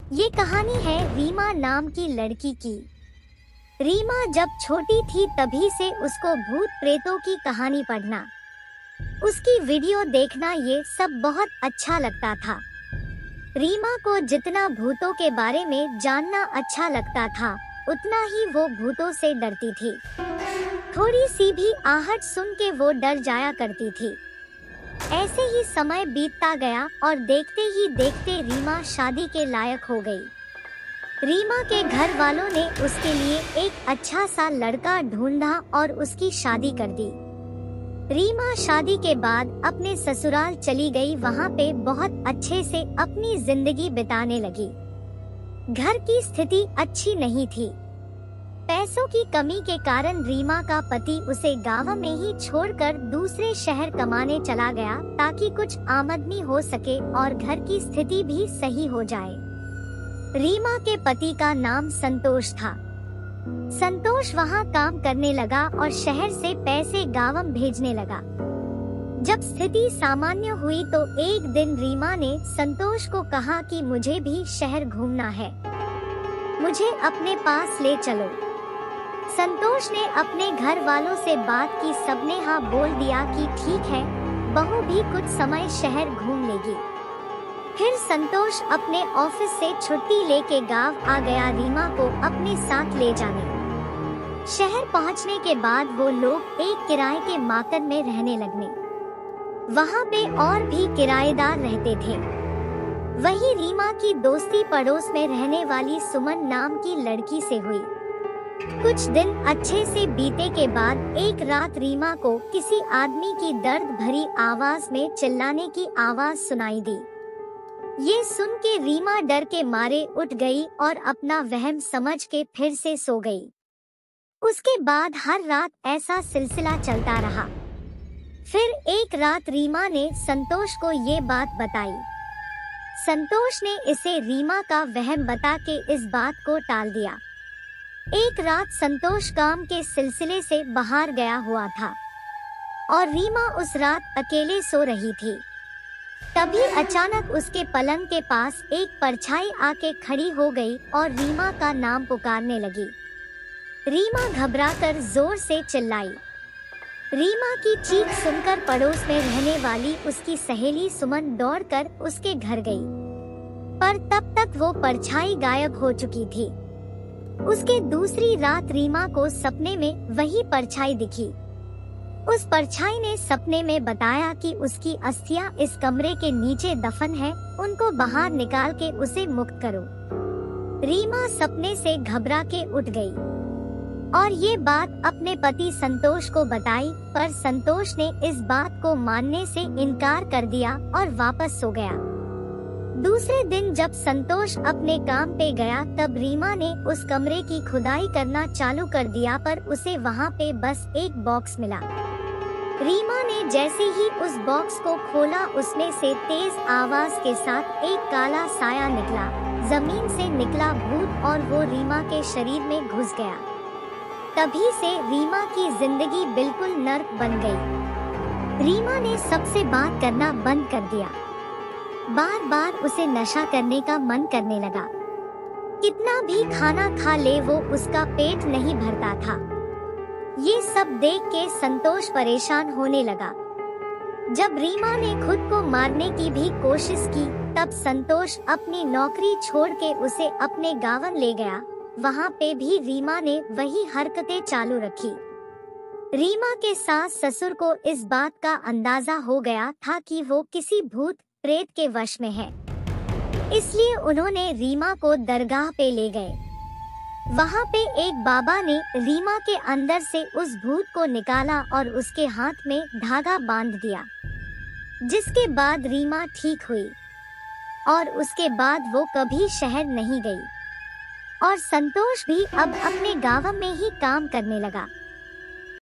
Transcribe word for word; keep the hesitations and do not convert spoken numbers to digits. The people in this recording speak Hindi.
ये कहानी है रीमा नाम की लड़की की। रीमा जब छोटी थी तभी से उसको भूत प्रेतों की कहानी पढ़ना, उसकी वीडियो देखना ये सब बहुत अच्छा लगता था। रीमा को जितना भूतों के बारे में जानना अच्छा लगता था, उतना ही वो भूतों से डरती थी। थोड़ी सी भी आहट सुन के वो डर जाया करती थी। ऐसे ही समय बीतता गया और देखते ही देखते रीमा शादी के लायक हो गई। रीमा के घर वालों ने उसके लिए एक अच्छा सा लड़का ढूंढा और उसकी शादी कर दी। रीमा शादी के बाद अपने ससुराल चली गई, वहाँ पे बहुत अच्छे से अपनी जिंदगी बिताने लगी। घर की स्थिति अच्छी नहीं थी। पैसों की कमी के कारण रीमा का पति उसे गांव में ही छोड़कर दूसरे शहर कमाने चला गया, ताकि कुछ आमदनी हो सके और घर की स्थिति भी सही हो जाए। रीमा के पति का नाम संतोष था। संतोष वहां काम करने लगा और शहर से पैसे गांव भेजने लगा। जब स्थिति सामान्य हुई तो एक दिन रीमा ने संतोष को कहा कि मुझे भी शहर घूमना है, मुझे अपने पास ले चलो। संतोष ने अपने घर वालों से बात की, सबने हाँ बोल दिया कि ठीक है, बहू भी कुछ समय शहर घूम लेगी। फिर संतोष अपने ऑफिस से छुट्टी लेके गांव आ गया रीमा को अपने साथ ले जाने। शहर पहुंचने के बाद वो लोग एक किराए के मकान में रहने लगने। वहां पे और भी किराएदार रहते थे। वही रीमा की दोस्ती पड़ोस में रहने वाली सुमन नाम की लड़की से हुई। कुछ दिन अच्छे से बीते के बाद एक रात रीमा को किसी आदमी की दर्द भरी आवाज में चिल्लाने की आवाज सुनाई दी। ये सुन के रीमा डर के मारे उठ गई और अपना वहम समझ के फिर से सो गई। उसके बाद हर रात ऐसा सिलसिला चलता रहा। फिर एक रात रीमा ने संतोष को ये बात बताई। संतोष ने इसे रीमा का वहम बता के इस बात को टाल दिया। एक रात संतोष काम के सिलसिले से बाहर गया हुआ था और रीमा उस रात अकेले सो रही थी। तभी अचानक उसके पलंग के पास एक परछाई आके खड़ी हो गई और रीमा का नाम पुकारने लगी। रीमा घबराकर जोर से चिल्लाई। रीमा की चीख सुनकर पड़ोस में रहने वाली उसकी सहेली सुमन दौड़कर उसके घर गई, पर तब तक वो परछाई गायब हो चुकी थी। उसके दूसरी रात रीमा को सपने में वही परछाई दिखी। उस परछाई ने सपने में बताया कि उसकी अस्थियां इस कमरे के नीचे दफन है, उनको बाहर निकाल के उसे मुक्त करो। रीमा सपने से घबरा के उठ गई और ये बात अपने पति संतोष को बताई, पर संतोष ने इस बात को मानने से इनकार कर दिया और वापस सो गया। दूसरे दिन जब संतोष अपने काम पे गया तब रीमा ने उस कमरे की खुदाई करना चालू कर दिया, पर उसे वहाँ पे बस एक बॉक्स मिला। रीमा ने जैसे ही उस बॉक्स को खोला, उसमें से तेज आवाज के साथ एक काला साया निकला। जमीन से निकला भूत और वो रीमा के शरीर में घुस गया। तभी से रीमा की जिंदगी बिल्कुल नर्क बन गई। रीमा ने सबसे बात करना बंद कर दिया। बार बार उसे नशा करने का मन करने लगा। कितना भी खाना खा ले वो उसका पेट नहीं भरता था। ये सब देख के संतोष परेशान होने लगा। जब रीमा ने खुद को मारने की भी कोशिश की तब संतोष अपनी नौकरी छोड़ के उसे अपने गाँव ले गया। वहाँ पे भी रीमा ने वही हरकतें चालू रखी। रीमा के सास ससुर को इस बात का अंदाजा हो गया था कि वो किसी भूत प्रेत के वश में है, इसलिए उन्होंने रीमा को दरगाह पे ले गए। वहाँ पे एक बाबा ने रीमा के अंदर से उस भूत को निकाला और उसके हाथ में धागा बांध दिया, जिसके बाद रीमा ठीक हुई और उसके बाद वो कभी शहर नहीं गई और संतोष भी अब अपने गाँव में ही काम करने लगा।